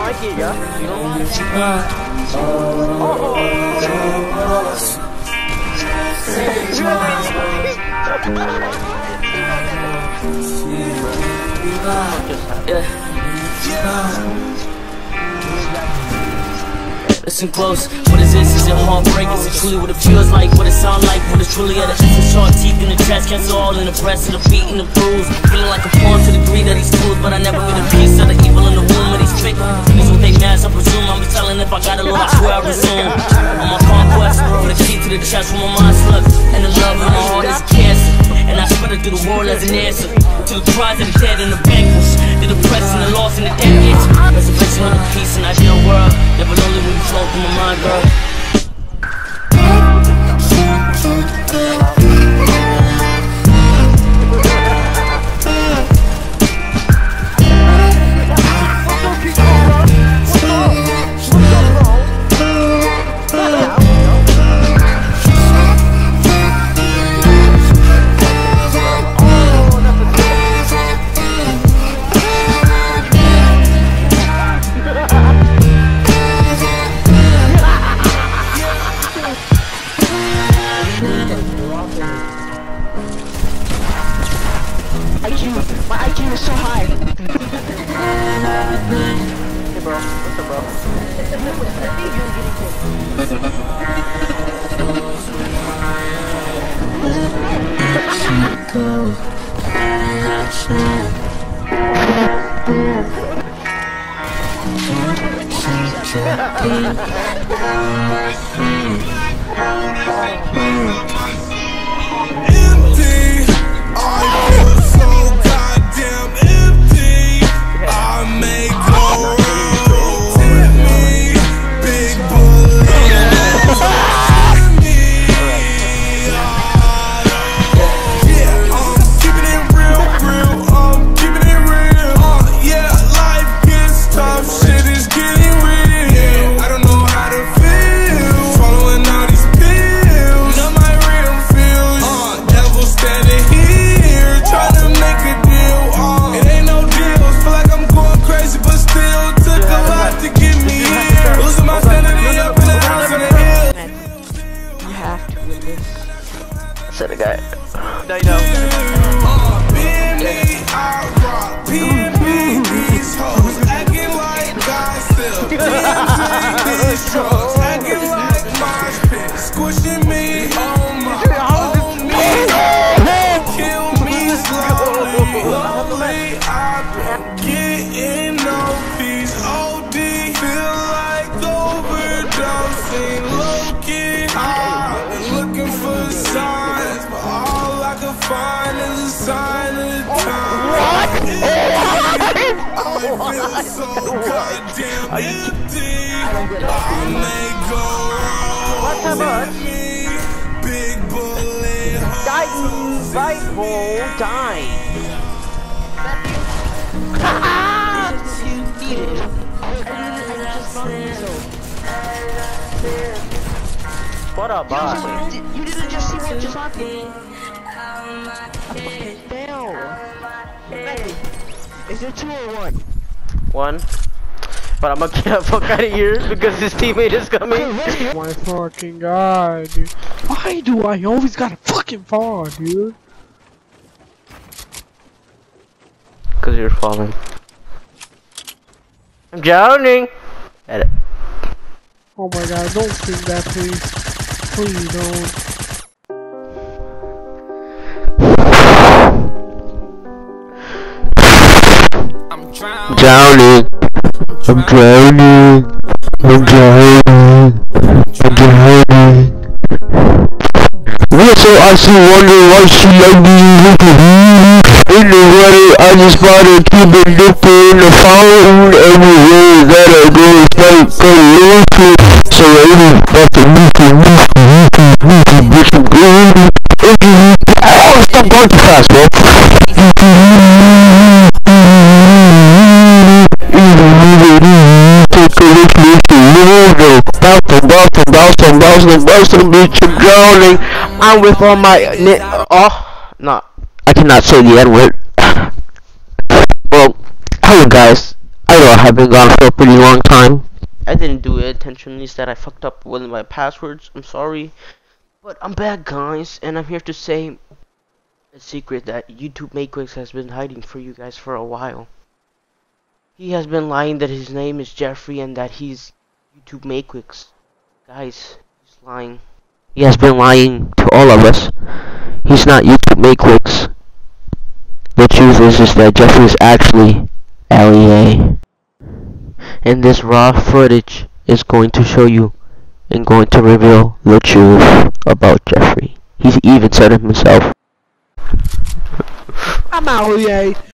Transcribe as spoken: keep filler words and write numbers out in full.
like it, yeah? You don't like it? Oh, Listen close, what is this? Is it heartbreak? Is it truly what it feels like? What it sound like? What it's truly at the essence? Sharp teeth in the chest, cancel all in the breast, and the beat and the bruise. Feeling like a pawn to the greed of these fools, but I never get a piece of the evil in the womb of these fake things with they mask. I presume I'm be telling if I got a little, I swear I resume on my conquest for the key to the chest where my mind slugs, and the love in my heart is cancer. And I spread it through the world as an answer to the cries of the dead and the vanquished, the depressed and the lost and the dead answer. Reservation of the peace and ideal world, never lonely when you flow through my mind, girl. My I Q is so high. Hey bro, what's up bro? Said a guy. No, you know. Squishing me on my own me. Kill me slowly. Lovely, I've been getting no peace. O D, feel like overdosing. Low-key, I've been looking for signs, but all I can find is a sign of time. I feel so goddamn empty. I may go wrong with me. Big bullet holes. Bite hole, die. What a boss. You didn't just see what just happened. Fail. Is it two or one? One. But I'm gonna get the fuck out of here because his teammate is coming. Oh my fucking god, dude. Why do I always gotta fucking fall, dude? Cause you're falling. I'm drowning. Edit. Oh my god, don't sing that, please. Please don't. I'm drowning. Drowning. I'm drowning. I'm drowning. I'm drowning. What's so I still wonder why she like me in the water? I just gotta keep it dipping in the fountain. Everywhere that I go is like pollution. So I ain't about to move to move to move to move to bitch I'm good. Oh, stop going too fast, bro. I'm with all my oh no, I cannot say the N word. Well, hello guys, I know I have been gone for a pretty long time. I didn't do it intentionally, instead I fucked up one of my passwords. I'm sorry. But I'm back, guys, and I'm here to say a secret that YouTube Makewigs has been hiding for you guys for a while. He has been lying that his name is Jeffrey and that he's YouTube Makewigs. Guys, he's lying. He has been lying to all of us. He's not YouTube Makewigs. The truth is, is that Jeffrey is actually L E A. And this raw footage is going to show you and going to reveal the truth about Jeffrey. He's even said it himself. I'm L E A.